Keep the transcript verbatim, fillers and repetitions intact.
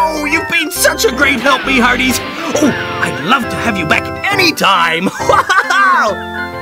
Oh, you've been such a great help me, Hearties. Oh, I'd love to have you back anytime. Wow!